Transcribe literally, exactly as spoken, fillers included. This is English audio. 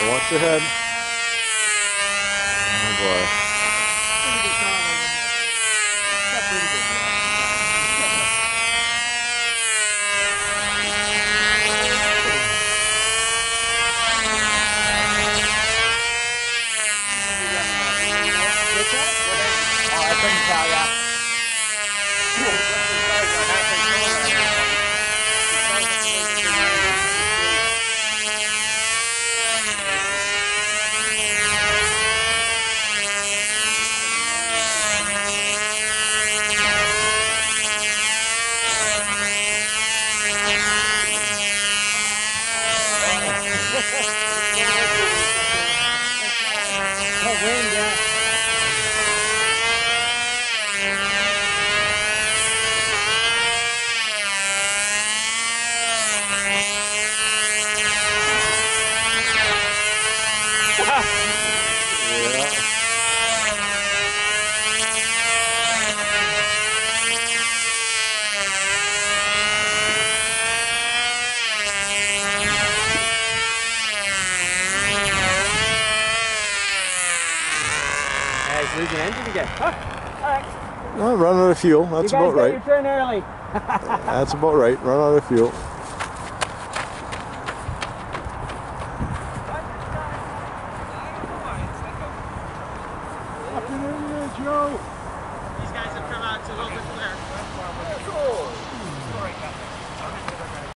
Watch your head. Oh boy. Oh, I couldn't tell ya. Oh, wind, yeah. Yeah. Hey, he's losing engine again. Huh? Alright. Well, run out of fuel. That's you guys about got right. your turn early. That's about right. Run out of fuel. These guys have come out to look